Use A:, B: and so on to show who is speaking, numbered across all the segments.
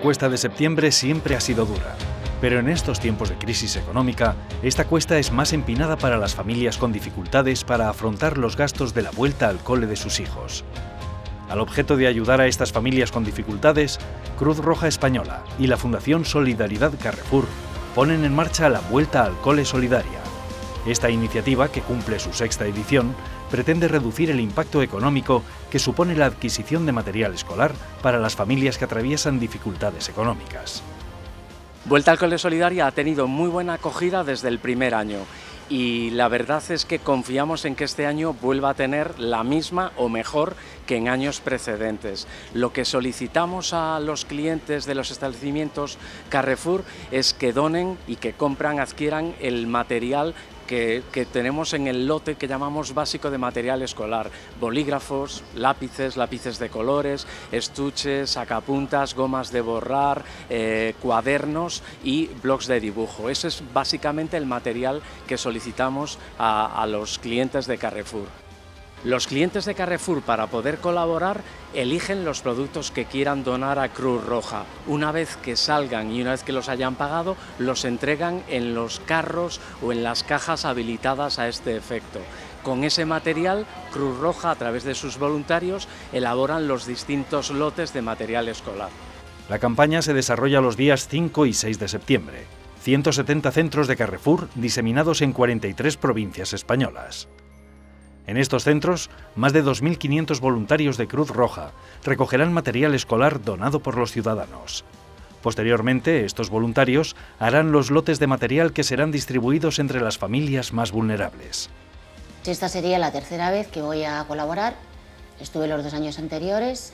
A: cuesta de septiembre siempre ha sido dura, pero en estos tiempos de crisis económica, esta cuesta es más empinada para las familias con dificultades para afrontar los gastos de la vuelta al cole de sus hijos. Al objeto de ayudar a estas familias con dificultades, Cruz Roja Española y la Fundación Solidaridad Carrefour ponen en marcha la Vuelta al Cole Solidaria. Esta iniciativa, que cumple su sexta edición, pretende reducir el impacto económico que supone la adquisición de material escolar para las familias que atraviesan dificultades económicas.
B: Vuelta al Cole Solidaria ha tenido muy buena acogida desde el primer año y la verdad es que confiamos en que este año vuelva a tener la misma o mejor que en años precedentes. Lo que solicitamos a los clientes de los establecimientos Carrefour es que donen y que adquieran el material que tenemos en el lote que llamamos básico de material escolar: bolígrafos, lápices de colores, estuches, sacapuntas, gomas de borrar, cuadernos y blocs de dibujo. Ese es básicamente el material que solicitamos a los clientes de Carrefour. Los clientes de Carrefour, para poder colaborar, eligen los productos que quieran donar a Cruz Roja. Una vez que salgan y una vez que los hayan pagado, los entregan en los carros o en las cajas habilitadas a este efecto. Con ese material, Cruz Roja, a través de sus voluntarios, elaboran los distintos lotes de material escolar.
A: La campaña se desarrolla los días 5 y 6 de septiembre. 170 centros de Carrefour diseminados en 43 provincias españolas. En estos centros, más de 2.500 voluntarios de Cruz Roja recogerán material escolar donado por los ciudadanos. Posteriormente, estos voluntarios harán los lotes de material que serán distribuidos entre las familias más vulnerables.
C: Esta sería la tercera vez que voy a colaborar. Estuve los 2 años anteriores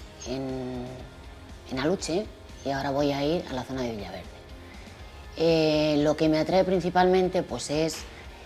C: en Aluche y ahora voy a ir a la zona de Villaverde. Lo que me atrae principalmente pues es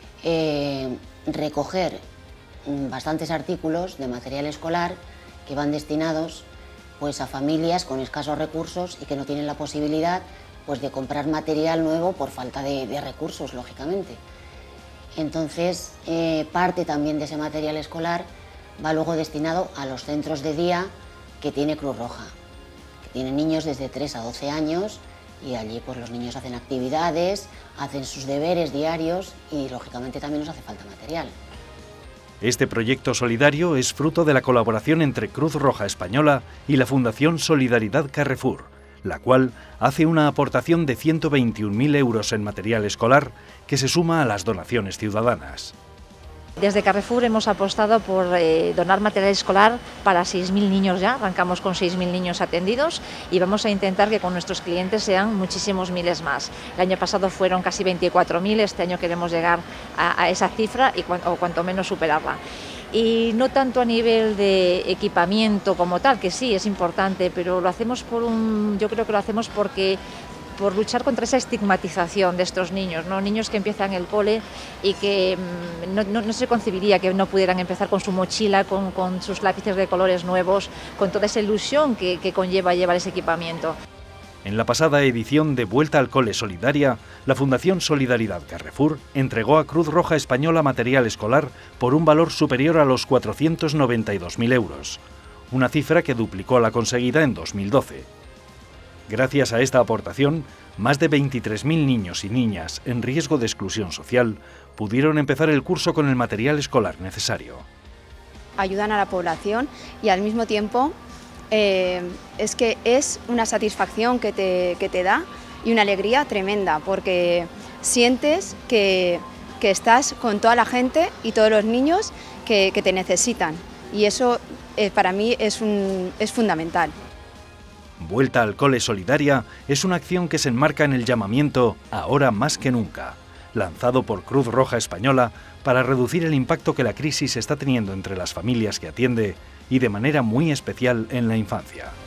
C: recoger bastantes artículos de material escolar que van destinados pues a familias con escasos recursos y que no tienen la posibilidad pues de comprar material nuevo por falta de recursos, lógicamente. Entonces, parte también de ese material escolar va luego destinado a los centros de día que tiene Cruz Roja, que tienen niños desde 3 a 12 años y allí pues los niños hacen actividades, hacen sus deberes diarios y lógicamente también nos hace falta material.
A: Este proyecto solidario es fruto de la colaboración entre Cruz Roja Española y la Fundación Solidaridad Carrefour, la cual hace una aportación de 121.000 euros en material escolar que se suma a las donaciones ciudadanas.
D: Desde Carrefour hemos apostado por donar material escolar para 6.000 niños ya, arrancamos con 6.000 niños atendidos y vamos a intentar que con nuestros clientes sean muchísimos miles más. El año pasado fueron casi 24.000, este año queremos llegar a esa cifra o cuanto menos superarla. Y no tanto a nivel de equipamiento como tal, que sí es importante, pero lo hacemos yo creo que lo hacemos por luchar contra esa estigmatización de estos niños, ¿no? Niños que empiezan el cole y que no se concebiría que no pudieran empezar con su mochila, con sus lápices de colores nuevos, con toda esa ilusión que conlleva llevar ese equipamiento.
A: En la pasada edición de Vuelta al Cole Solidaria, la Fundación Solidaridad Carrefour entregó a Cruz Roja Española material escolar por un valor superior a los 492.000 euros, una cifra que duplicó la conseguida en 2012. Gracias a esta aportación, más de 23.000 niños y niñas en riesgo de exclusión social pudieron empezar el curso con el material escolar necesario.
E: Ayudan a la población y al mismo tiempo es que es una satisfacción que te da y una alegría tremenda porque sientes que estás con toda la gente y todos los niños que te necesitan y eso para mí es fundamental.
A: Vuelta al Cole Solidaria es una acción que se enmarca en el llamamiento Ahora más que nunca, lanzado por Cruz Roja Española para reducir el impacto que la crisis está teniendo entre las familias que atiende y de manera muy especial en la infancia.